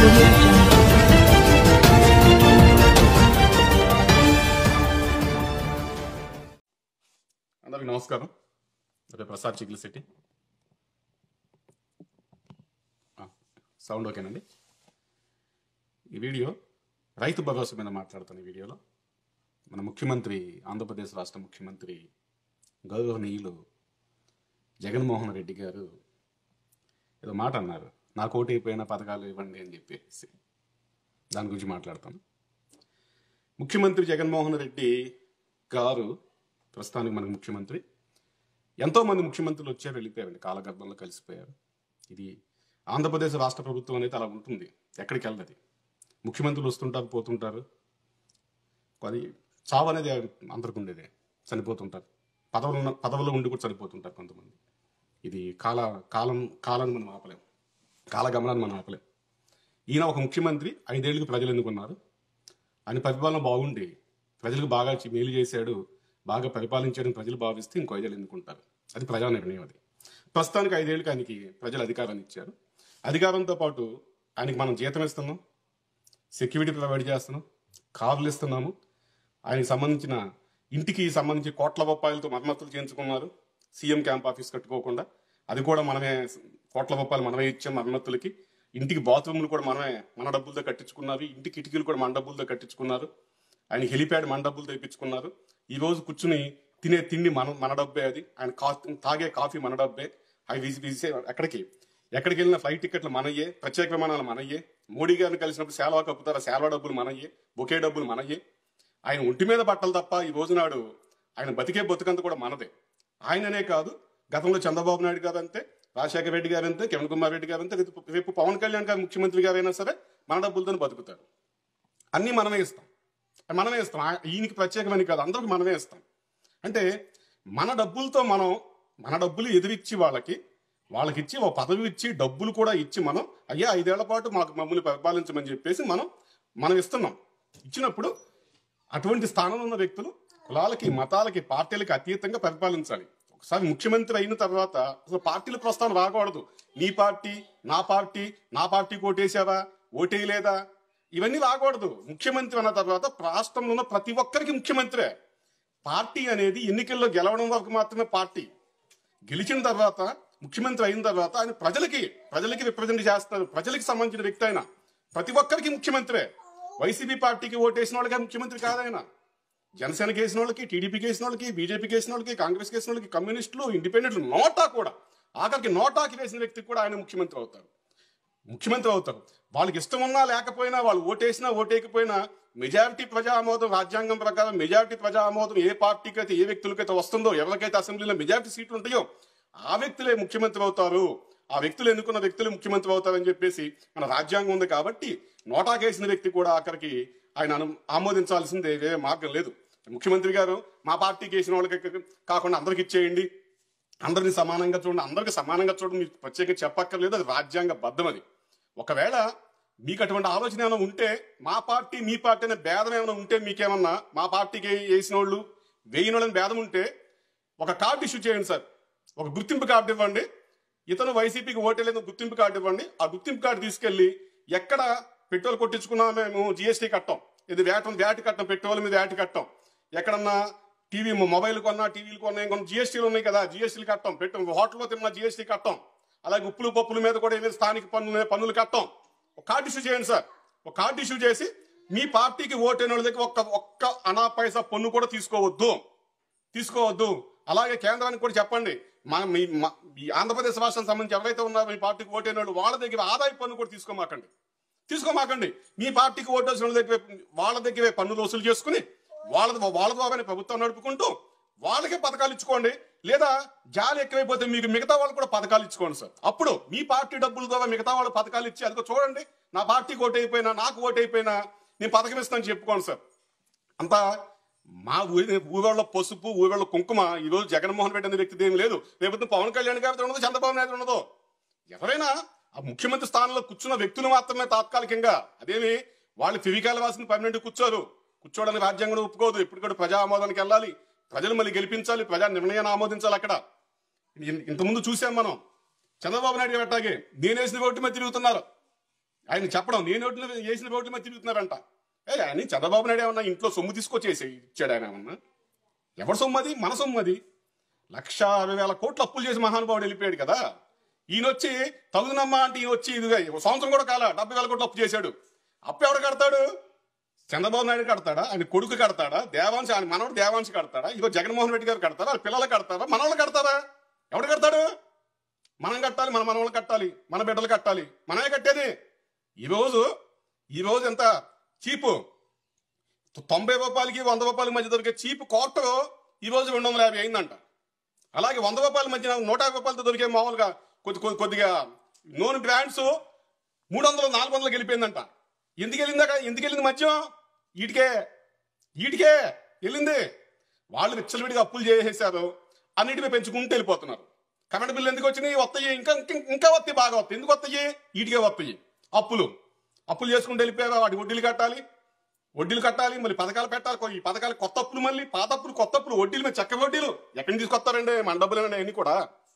Audio Jungle. అందరికీ నమస్కారం. అదే ప్రసాద్ చిక్లి సిటీ. సౌండ్ ఓకేనండి. ఈ వీడియో రైతు భరోసా మీద మాట్లాడుతాను. ఈ వీడియోలో మన ముఖ్యమంత్రి, ఆంధ్రప్రదేశ్ రాష్ట్ర ముఖ్యమంత్రి గౌరవనీయులు జగన్మోహన్ రెడ్డి గారు ఏదో మాట అన్నారు, నాకు ఓటు అయిపోయిన పథకాలు ఇవ్వండి అని చెప్పేసి. దాని గురించి మాట్లాడతాను. ముఖ్యమంత్రి జగన్మోహన్ రెడ్డి గారు ప్రస్తుతానికి మనకు ముఖ్యమంత్రి. ఎంతోమంది ముఖ్యమంత్రులు వచ్చారు, వెళ్ళిపోయారండి, కాలగర్భంలో కలిసిపోయారు. ఇది ఆంధ్రప్రదేశ్ రాష్ట్ర ప్రభుత్వం అనేది అలా ఉంటుంది, ఎక్కడికి వెళ్ళదు. ముఖ్యమంత్రులు వస్తుంటారు, పోతుంటారు. అది చావు అనేది అందరికి ఉండేదే, చనిపోతుంటారు. పదవుల్లో ఉండి కూడా చనిపోతుంటారు కొంతమంది. ఇది కాలాన్ని మనం ఆపలేం, కాలగమనాన్ని మనం ఆపలేం. ఈయన ఒక ముఖ్యమంత్రి, 5 ఏళ్ళకి ప్రజలు ఎన్నుకున్నారు. ఆయన పరిపాలన బాగుండి ప్రజలకు బాగా మేలు చేశాడు, బాగా పరిపాలించాడని ప్రజలు భావిస్తే ఇంకో 5 ఏళ్ళు ఎన్నుకుంటారు. అది ప్రజా నిర్ణయం. అది ప్రస్తుతానికి 5 ఏళ్ళకి ఆయనకి ప్రజలు అధికారాన్ని ఇచ్చారు. అధికారంతో పాటు ఆయనకి మనం జీతం ఇస్తున్నాం, సెక్యూరిటీ ప్రొవైడ్ చేస్తున్నాం, కార్లు ఇస్తున్నాము. ఆయనకి సంబంధించిన ఇంటికి సంబంధించి కోట్ల రూపాయలతో మరమ్మతులు చేయించుకున్నారు. సీఎం క్యాంప్ ఆఫీస్ కట్టుకోకుండా అది కూడా మనమే, కోట్ల రూపాయలు మనమే ఇచ్చాం మరమ్మతులకి. ఇంటికి బాత్రూమ్లు కూడా మనమే, మన డబ్బులతో కట్టించుకున్నారు. ఇంటి కిటికీలు కూడా మన డబ్బులతో కట్టించుకున్నారు. ఆయన హెలిప్యాడ్ మన డబ్బులతో తెప్పించుకున్నారు. ఈ రోజు కూర్చుని తినే తిండి మన డబ్బే. అది ఆయన తాగే కాఫీ మన డబ్బే. అవి ఎక్కడికి వెళ్ళిన ఫ్లైట్ టికెట్లు మనయ్యే, ప్రత్యేక విమానాలు మనయ్యే. మోడీ గారిని కలిసినప్పుడు సేవా కప్పుతారా, సేవా డబ్బులు మనయ్యే, బొకే డబ్బులు మనయ్యే. ఆయన ఒంటి మీద బట్టలు తప్ప ఈ రోజునాడు ఆయన బతికే బతుకంతా కూడా మనదే. ఆయననే కాదు, గతంలో చంద్రబాబు నాయుడు గారు అంతే, రాజశేఖర రెడ్డి గారు అంతే, కిరణ్ కుమార్ రెడ్డి గారు అంతే, రేపు పవన్ కళ్యాణ్ గారు ముఖ్యమంత్రి గారైనా సరే మన డబ్బులతో బతుకుతారు. అన్నీ మనమే ఇస్తాం. ఈయనకి ప్రత్యేకమని కాదు, అందరికి మనమే ఇస్తాం. అంటే మన డబ్బులతో మన డబ్బులు ఎదురిచ్చి వాళ్ళకి ఇచ్చి ఒక పదవి ఇచ్చి డబ్బులు కూడా ఇచ్చి మనం, అయ్యా 5 ఏళ్ల పాటు మమ్మల్ని పరిపాలించమని చెప్పేసి మనం ఇస్తున్నాం. ఇచ్చినప్పుడు అటువంటి స్థానంలో ఉన్న వ్యక్తులు కులాలకి, మతాలకి, పార్టీలకి అతీతంగా పరిపాలించాలి. ఒకసారి ముఖ్యమంత్రి అయిన తర్వాత అసలు పార్టీల ప్రస్తావన రాకూడదు. నీ పార్టీ, నా పార్టీకి ఓటేసావా, ఓటేయలేదా, ఇవన్నీ రాకూడదు. ముఖ్యమంత్రి అన్న తర్వాత రాష్ట్రంలో ఉన్న ప్రతి ఒక్కరికి ముఖ్యమంత్రే. పార్టీ అనేది ఎన్నికల్లో గెలవడం వరకు మాత్రమే పార్టీ. గెలిచిన తర్వాత, ముఖ్యమంత్రి అయిన తర్వాత ఆయన ప్రజలకి రిప్రజెంట్ చేస్తారు. ప్రజలకు సంబంధించిన వ్యక్తి ఆయన. ప్రతి ఒక్కరికి ముఖ్యమంత్రే. వైసీపీ పార్టీకి ఓటేసిన వాళ్ళకి ముఖ్యమంత్రి కాదైనా. జనసేనకి వేసిన వాళ్ళకి, టీడీపీకి వేసిన వాళ్ళకి, బీజేపీకి వేసిన వాళ్ళకి, కాంగ్రెస్కి వేసిన వాళ్ళకి, కమ్యూనిస్టులు, ఇండిపెండెంట్లు, ఆఖరికి నోటాకి వేసిన వ్యక్తికి కూడా ఆయన ముఖ్యమంత్రి అవుతారు. వాళ్ళకి ఇష్టం ఉన్నా లేకపోయినా, వాళ్ళు ఓటేసినా ఓటేయకపోయినా, మెజారిటీ ప్రజా ఆమోదం, రాజ్యాంగం ప్రకారం మెజారిటీ ప్రజా ఆమోదం ఏ పార్టీకి అయితే, ఏ వ్యక్తులకైతే వస్తుందో, ఎవరికైతే అసెంబ్లీలో మెజారిటీ సీట్లు ఉంటాయో ఆ వ్యక్తులే ముఖ్యమంత్రి అవుతారు. ఆ వ్యక్తులు ఎన్నుకున్న వ్యక్తులు ముఖ్యమంత్రి అవుతారని చెప్పేసి మన రాజ్యాంగం ఉంది. కాబట్టి నోటాకేసిన వ్యక్తి కూడా ఆఖరికి ఆయన ఆమోదించాల్సిందే, వేరే మార్గం లేదు. ముఖ్యమంత్రి గారు మా పార్టీకి వేసిన వాళ్ళకి కాకుండా అందరికి ఇచ్చేయండి, అందరినీ సమానంగా చూడండి, అందరికి సమానంగా చూడండి, మీకు ప్రత్యేకంగా చెప్పక్కర్లేదు, అది రాజ్యాంగ బద్ధం. అది ఒకవేళ మీకు అటువంటి ఆలోచన ఏమైనా ఉంటే, మా పార్టీ మీ పార్టీ అనే భేదం ఏమైనా ఉంటే, మీకేమన్నా మా పార్టీకి వేసిన వాళ్ళు వేయిన వాళ్ళని భేదం ఉంటే ఒక కార్డు ఇష్యూ చేయండి సార్. ఒక గుర్తింపు కార్డు ఇవ్వండి. ఇతను వైసీపీకి ఓటేలేదు, గుర్తింపు కార్డు ఇవ్వండి. ఆ గుర్తింపు కార్డు తీసుకెళ్లి ఎక్కడ పెట్రోల్ కొట్టించుకున్నా మేము జిఎస్టీ కట్టాం, ఇది వ్యాట్ కట్టాం, పెట్రోల్ మీద వ్యాట్ కట్టాం. ఎక్కడన్నా టీవీ మొబైల్ కొన్నా, టీవీలు కొన్నా, ఇంకొన్న జిఎస్టీలు ఉన్నాయి కదా, జిఎస్టీలు కట్టాం. హోటల్లో తిన్నా జిఎస్టీ కట్టాం. అలాగే ఉప్పులు పప్పుల మీద కూడా ఏదైనా స్థానిక పన్నులు కట్టాం. ఒక కార్డు ఇష్యూ చేయండి సార్. ఒక కార్డు ఇష్యూ చేసి మీ పార్టీకి ఓటైన వాళ్ళ దగ్గర ఒక్క అనా పైసా పన్ను కూడా తీసుకోవద్దు. అలాగే కేంద్రానికి కూడా చెప్పండి, ఈ ఆంధ్రప్రదేశ్ రాష్ట్రానికి సంబంధించి ఎవరైతే ఉన్నారో మీ పార్టీకి ఓటైన వాళ్ళు, వాళ్ళ దగ్గర ఆదాయ పన్ను కూడా తీసుకోమాకండి. మీ పార్టీకి ఓటేసిన వాళ్ళ దగ్గరే పన్నులు వసూలు చేసుకుని వాళ్ళ ద్వారానే ప్రభుత్వం నడుపుకుంటూ వాళ్ళకే పథకాలు ఇచ్చుకోండి. లేదా జాలి ఎక్కువైపోతే మీకు మిగతా వాళ్ళు కూడా పథకాలు ఇచ్చుకోండి సార్. అప్పుడు మీ పార్టీ డబ్బుల ద్వారా మిగతా వాళ్ళు పథకాలు ఇచ్చి, అదిగో చూడండి నా పార్టీకి ఓటైపోయినా, నాకు ఓటైపోయినా నేను పథకం ఇస్తానని చెప్పుకోండి సార్. అంతా మా ఊళ్ళో పసుపు, ఊళ్ళో కుంకుమ. ఈరోజు జగన్మోహన్ రెడ్డి అనే వ్యక్తి ఏం లేదు, రేపు పవన్ కళ్యాణ్ గారితో ఉండదు, చంద్రబాబు నాయుడు ఉండదు. ఎవరైనా ఆ ముఖ్యమంత్రి స్థానంలో కూర్చున్న వ్యక్తులు మాత్రమే తాత్కాలికంగా, అదేమి వాళ్ళు ఫివికాల వాసిని పర్మనెంట్ కూర్చోవడానికి రాజ్యాంగం ఒప్పుకోదు. ఇప్పుడు కూడా ప్రజా ఆమోదానికి వెళ్ళాలి, ప్రజలు మళ్ళీ గెలిపించాలి, ప్రజా నిర్ణయాన్ని ఆమోదించాలి. అక్కడ ఇంతకుముందు చూసాం మనం, చంద్రబాబు నాయుడు అట్టాగే నేనేసిన ఓటు మీద తిరుగుతున్నారు. ఆయన చెప్పడం నేను వేసిన రోడ్ల మీద తిరుగుతున్నారంట. ఆయన చంద్రబాబు నాయుడు ఏమన్నా ఇంట్లో సొమ్ము తీసుకొచ్చేసి ఇచ్చాడు? ఆయన ఏమన్నా ఎవరి సొమ్ము అది? మన సొమ్ము అది. 1,60,000 కోట్లు అప్పులు చేసి మహానుభావుడు వెళ్ళిపోయాడు కదా. ఈయన వచ్చి తగుదనమ్మా అంటే ఈయన వచ్చి ఇదిగా సంవత్సరం కూడా కాల 70,000 కోట్లు అప్పు చేశాడు. అప్పు ఎవడు కడతాడు? చంద్రబాబు నాయుడు కడతాడా? ఆయన కొడుకు కడతాడా? దేవాంశ ఆయన మనవడు దేవాంశ కడతాడా? ఇదిగో జగన్మోహన్ రెడ్డి గారు కడతారా? వాళ్ళ పిల్లలు కడతారా? మనవాళ్ళు కడతారా? ఎవడు కడతాడు? మనం కట్టాలి, మన మనవాళ్ళు కట్టాలి, మన బిడ్డలు కట్టాలి, మనమే కట్టేది. ఈరోజు ఎంత చీపు? 90 రూపాయలకి 100 రూపాయల మధ్య దొరికే చీపు క్వార్టర్ ఈరోజు 250 అయిందంట. అలాగే 100 రూపాయల మధ్య 150 రూపాయలతో దొరికే మామూలుగా కొద్దిగా నూనె బ్రాండ్స్ 300 400 వెళ్ళిపోయిందంట. ఎందుకు వెళ్ళింది మధ్యం? ఈటికే వెళ్ళింది. వాళ్ళు విచ్చలవిడిగా అప్పులు చేసేసారు, అన్నిటిపై పెంచుకుంటూ వెళ్ళిపోతున్నారు. కరెంట్ బిల్లు ఎందుకు వచ్చినాయి? వస్తాయి, ఇంకా వస్తాయి, బాగా వస్తాయి. ఎందుకు వస్తాయి? ఈటికే వస్తాయి. అప్పులు చేసుకుంటూ వెళ్ళిపోయారు. వాటి వడ్డీలు కట్టాలి, మళ్ళీ పథకాలు పెట్టాలి. ఈ పథకాలు కొత్త అప్పులు, మళ్ళీ పాత అప్పులు, కొత్త అప్పులు, వడ్డీలు మీద చెక్క వడ్డీలు ఎక్కడి నుంచి తీసుకొస్తారండి? మన డబ్బులు అవన్నీ కూడా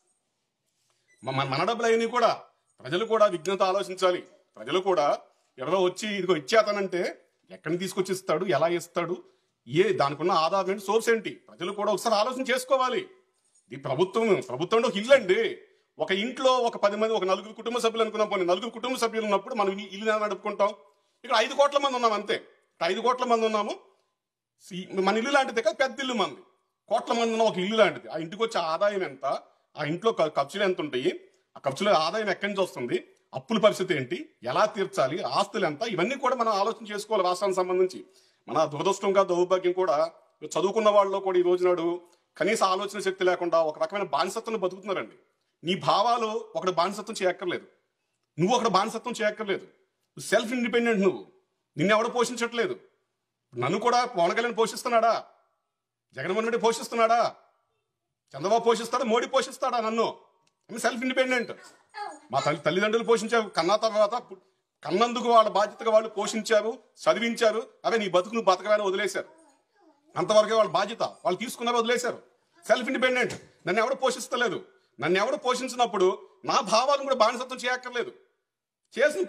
మన డబ్బులు అవన్నీ కూడా. ప్రజలు కూడా విజ్ఞత ఆలోచించాలి. ప్రజలు కూడా ఎవరో వచ్చి ఇదిగో ఇచ్చేతానంటే ఎక్కడి నుంచి తీసుకొచ్చి ఇస్తాడు, ఎలా ఇస్తాడు, దానికి ఉన్న ఆధారం ఏంటి, సోర్స్ ఏంటి? ప్రజలు కూడా ఒకసారి ఆలోచన చేసుకోవాలి. ఇది ప్రభుత్వం ఒక ఇల్లు అండి. ఒక ఇంట్లో ఒక 10 మంది, ఒక 4 కుటుంబ సభ్యులు అనుకున్నాం. పోనీ 4 కుటుంబ సభ్యులు ఉన్నప్పుడు మనం ఇల్లు నడుపుకుంటాం. ఇక్కడ 5 కోట్ల మంది ఉన్నాం అంతే. 5 కోట్ల మంది ఉన్నాము. మన ఇల్లు లాంటిదే కదా, పెద్ద ఇల్లు మంది. కోట్ల మంది ఉన్న ఒక ఇల్లు లాంటిది. ఆ ఇంటికి వచ్చే ఆదాయం ఎంత, ఆ ఇంట్లో ఖర్చులు ఎంత ఉంటాయి, ఆ ఖర్చుల ఆదాయం ఎక్కడి నుంచి వస్తుంది, అప్పుల పరిస్థితి ఏంటి, ఎలా తీర్చాలి, ఆస్తులు ఎంత, ఇవన్నీ కూడా మనం ఆలోచన చేసుకోవాలి. రాష్ట్రానికి సంబంధించి మన దురదృష్టంగా దౌర్భాగ్యం కూడా చదువుకున్న వాళ్ళలో కూడా ఈ రోజు నాడు కనీస ఆలోచన శక్తి లేకుండా ఒక రకమైన బానిసత్వం బతుకుతున్నారండి. నీ భావాలు ఒకటి బానిసత్వం చేయక్కర్లేదు, నువ్వు ఒకటి బానిసత్వం చేయక్కర్లేదు. Self independent. నిన్నెవడ పోషించట్లేదు. నన్ను కూడా పవన్ కళ్యాణ్ పోషిస్తున్నాడా? జగన్మోహన్ రెడ్డి పోషిస్తున్నాడా? చంద్రబాబు పోషిస్తాడా? మోడీ పోషిస్తాడా? నన్ను సెల్ఫ్ ఇండిపెండెంట్. మా తల్లిదండ్రులు పోషించారు, కన్నా తర్వాత కన్నందుకు వాళ్ళ బాధ్యతగా వాళ్ళు పోషించారు, చదివించారు. అదే నీ బతుకు నువ్వు బతకగానే వదిలేశారు. అంతవరకే వాళ్ళ బాధ్యత. వాళ్ళు తీసుకున్నారు, వదిలేశారు. Self independent. నన్ను ఎవడు పోషిస్తలేదు. నన్ను ఎవడు పోషించినప్పుడు నా భావాలను కూడా బానిసత్వం చేయక్కర్లేదు. చేయాల్సిన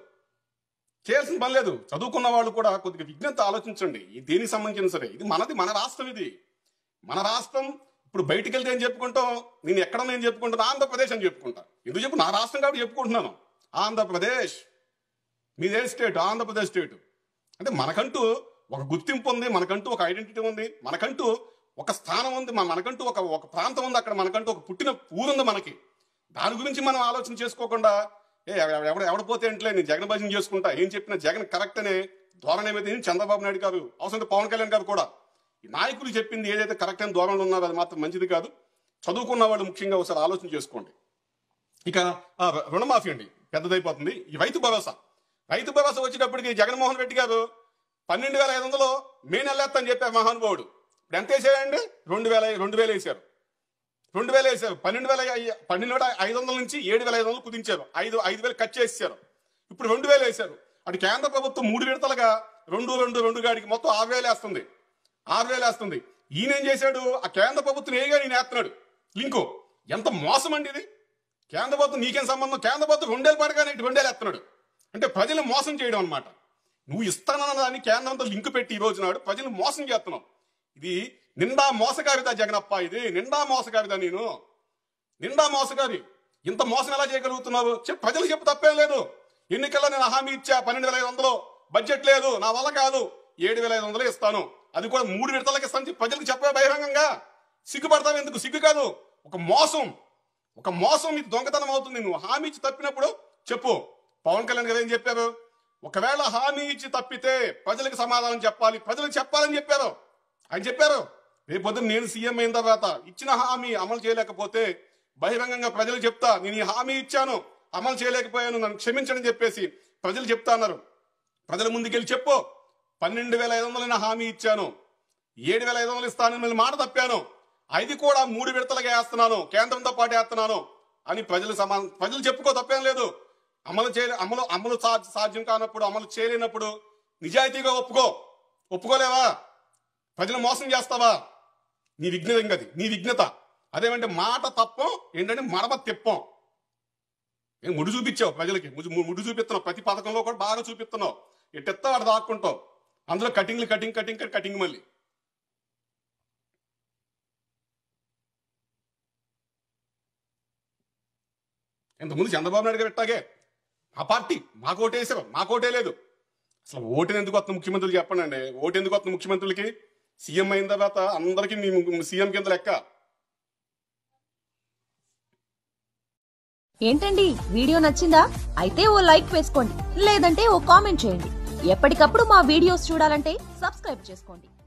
పని లేదు. చదువుకున్న వాళ్ళు కూడా కొద్దిగా విజ్ఞత ఆలోచించండి. దేనికి సంబంధించిన సరే, ఇది మన రాష్ట్రం. ఇది మన రాష్ట్రం. ఇప్పుడు బయటికి వెళ్తే ఏం చెప్పుకుంటాం? నేను ఎక్కడ నేను చెప్పుకుంటాను? ఆంధ్రప్రదేశ్ అని చెప్పుకుంటా. ఎందుకు చెప్పు? నా రాష్ట్రం కాబట్టి చెప్పుకుంటున్నాను. ఆంధ్రప్రదేశ్. మీదే స్టేట్, ఆంధ్రప్రదేశ్ స్టేట్. అంటే మనకంటూ ఒక గుర్తింపు ఉంది, మనకంటూ ఒక ఐడెంటిటీ ఉంది, మనకంటూ ఒక స్థానం ఉంది, మనకంటూ ఒక ప్రాంతం ఉంది. అక్కడ మనకంటూ ఒక పుట్టిన ఊరుంది మనకి. దాని గురించి మనం ఆలోచన చేసుకోకుండా ఎవడపోతే ఏంటలే, నేను జగన్ భజన చేసుకుంటా, ఏం చెప్పినా జగన్ కరెక్ట్ అనే ధోరణి ఏమైతే చంద్రబాబు నాయుడు గారు, అవసరం పవన్ కళ్యాణ్ గారు కూడా ఈ నాయకులు చెప్పింది ఏదైతే కరెక్ట్ అయిన ధోరణిలో ఉన్నారో అది మాత్రం మంచిది కాదు. చదువుకున్న వాళ్ళు ముఖ్యంగా ఒకసారి ఆలోచన చేసుకోండి. ఇక రుణమాఫీ అండి, పెద్దదైపోతుంది. ఈ రైతు భరోసా వచ్చేటప్పటికి జగన్మోహన్ రెడ్డి గారు 12,500 మే నెల అని చెప్పారు మహానుభావుడు. ఇప్పుడు ఎంత వేసాడండి? 2,000 వేసారు. 12,500 నుంచి 7,500 కుదించారు. 5,000 కట్ చేసేసారు. ఇప్పుడు 2,000 వేశారు. అటు కేంద్ర ప్రభుత్వం 3 విడతలుగా 2 గాడికి మొత్తం 6,000 వేస్తుంది. ఈయన ఏం చేశాడు? ఆ కేంద్ర ప్రభుత్వం ఏగా ఈయన వేస్తున్నాడు లింకు. ఎంత మోసం అండి ఇది! కేంద్ర ప్రభుత్వం నీకేం సంబంధం? కేంద్ర ప్రభుత్వం 2,000 పడగానే 2,000 వేస్తున్నాడు. అంటే ప్రజలు మోసం చేయడం అనమాట. నువ్వు ఇస్తానన్న దాన్ని కేంద్రంతో లింకు పెట్టి ఈ రోజు నాడు ప్రజలు మోసం చేస్తున్నావు. ఇది నిండా మోసగారిదా జగనప్ప? ఇది నిండా మోసగారిదా? నిండా మోసగారి. ఇంత మోసం ఎలా చేయగలుగుతున్నావు? ప్రజలు చెప్పు, తప్పేం లేదు. ఎన్నికల్లో నేను హామీ ఇచ్చా 12,500 బడ్జెట్ లేదు, నా వల్ల కాదు, 7,500 ఇస్తాను, అది కూడా 3 విడతలకి ఇస్తాను ప్రజలకు చెప్పే బహిరంగంగా. సిగ్గుపడతావు ఎందుకు? సిగ్గు కాదు, ఒక మోసం ఇది దొంగతనం అవుతుంది. నువ్వు హామీ ఇచ్చి తప్పినప్పుడు చెప్పు. పవన్ కళ్యాణ్ గారు ఏం చెప్పారు? ఒకవేళ హామీ ఇచ్చి తప్పితే ప్రజలకు సమాధానం చెప్పాలి, ప్రజలకు చెప్పాలని చెప్పారు. ఆయన చెప్పారు, రేపు పొద్దున్న నేను సీఎం అయిన తర్వాత ఇచ్చిన హామీ అమలు చేయలేకపోతే బహిరంగంగా ప్రజలు చెప్తా, నేను ఈ హామీ ఇచ్చాను, అమలు చేయలేకపోయాను, నన్ను క్షమించని చెప్పేసి ప్రజలు చెప్తా అన్నారు. ప్రజల ముందుకెళ్ళి చెప్పు, 12,500 హామీ ఇచ్చాను, 7,500 ఇస్తానని మళ్ళీ మాట తప్పాను, అది కూడా 3 విడతలుగా వేస్తున్నాను, కేంద్రంతో పాటు వేస్తున్నాను అని ప్రజలు చెప్పుకో, తప్పేం లేదు. అమలు సాధ్యం కానప్పుడు, అమలు చేయలేనప్పుడు నిజాయితీగా ఒప్పుకోలేవా? ప్రజలు మోసం చేస్తావా? నీ విఘ్నత. అదేమంటే మాట తప్పం ఏంటంటే మడమ తిప్పం. ఏం ముడి చూపించావు ప్రజలకి, ముడి చూపిస్తున్నావు, ప్రతి పథకంలో కూడా బాగా చూపిస్తున్నావు. ఎట్టెత్తా వాడు దాక్కుంటావు, అందులో కటింగ్ మళ్ళీ. ఇంతకుముందు చంద్రబాబు నాయుడు గారు ఎట్టాగే ఆ పార్టీ మాకు ఓటేసారు, మాకు ఓటే లేదు. అసలు ఓటుని ఎందుకు వస్తుంది ముఖ్యమంత్రులు చెప్పండి అండి. ఓటు ఎందుకు వస్తుంది ముఖ్యమంత్రులకి? సీఎం అయిన తర్వాత అందరికీ సీఎం కింద లెక్క. ఏంటండి వీడియో నచ్చిందా? అయితే ఓ లైక్ వేసుకోండి, లేదంటే ఓ కామెంట్ చేయండి. ఎప్పటికప్పుడు మా వీడియోస్ చూడాలంటే సబ్స్క్రైబ్ చేసుకోండి.